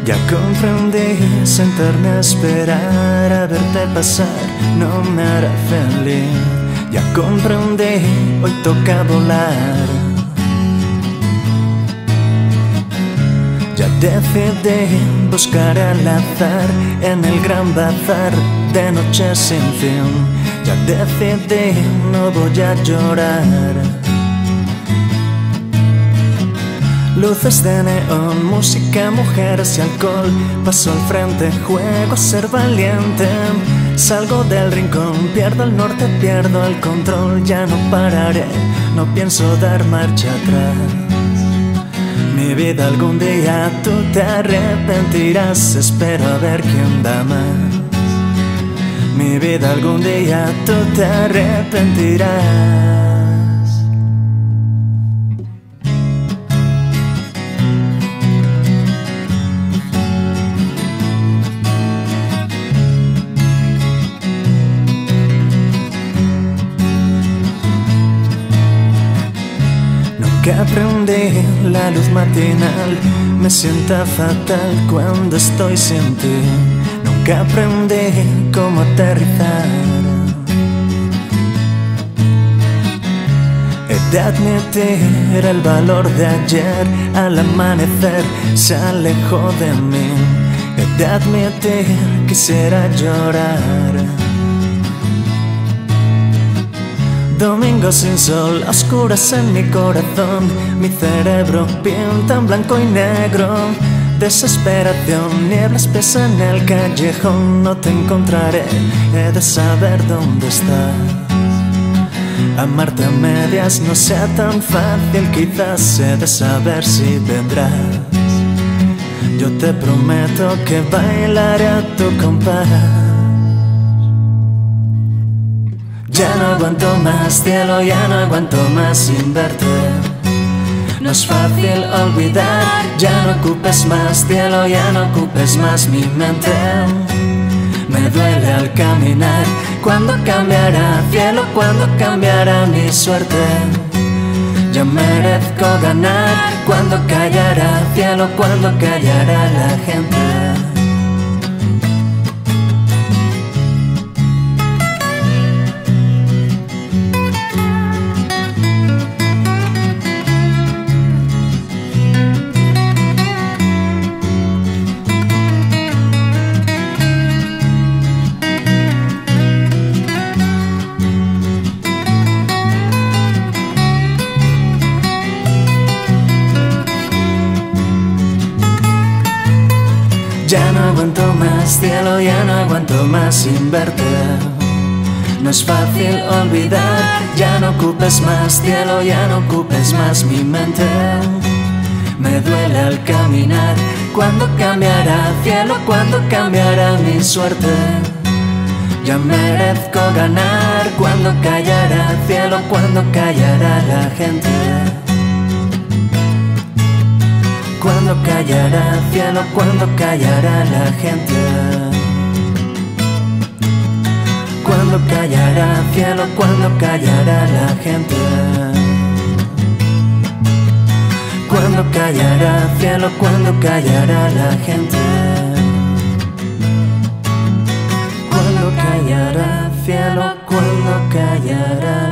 Ya comprendí, sentarme a esperar a verte pasar no me hará feliz. Ya comprendí, hoy toca volar. Ya decidí buscar al azar en el gran bazar de noche sin fin. Ya decidí, no voy a llorar. Luces de neón, música, mujeres y alcohol. Paso al frente, juego a ser valiente. Salgo del rincón, pierdo el norte, pierdo el control. Ya no pararé, no pienso dar marcha atrás. Mi vida algún día tú te arrepentirás. Espero a ver quién da más. Mi vida algún día tú te arrepentirás. Nunca aprendí la luz matinal, me sienta fatal cuando estoy sin ti. Nunca aprendí cómo aterrizar. He de admitir el valor de ayer, al amanecer se alejó de mí. He de admitir, quisiera llorar. Domingo sin sol, a oscuras en mi corazón. Mi cerebro pinta en blanco y negro. Desesperación, nieblas pies en el callejón. No te encontraré, he de saber dónde estás. Amarte a medias no sea tan fácil, quizás he de saber si vendrás. Yo te prometo que bailaré a tu compás. Ya no aguanto más, cielo, ya no aguanto más sin verte. No es fácil olvidar, ya no ocupes más, cielo, ya no ocupes más mi mente. Me duele al caminar, ¿cuándo cambiará, cielo, cuándo cambiará mi suerte? Yo merezco ganar, ¿cuándo callará, cielo, cuándo callará la gente? Ya no aguanto más, cielo, ya no aguanto más sin verte. No es fácil olvidar, ya no ocupes más, cielo, ya no ocupes más mi mente. Me duele al caminar, ¿cuándo cambiará, cielo, cuándo cambiará mi suerte? Ya merezco ganar, ¿cuándo callará, cielo, cuándo callará la gente? ¿Cuándo callará, cielo, cuándo callará la gente? ¿Cuándo callará, cielo, cuándo callará la gente? ¿Cuándo callará, cielo, cuándo callará la gente? ¿Cuándo callará, cielo, cuándo callará?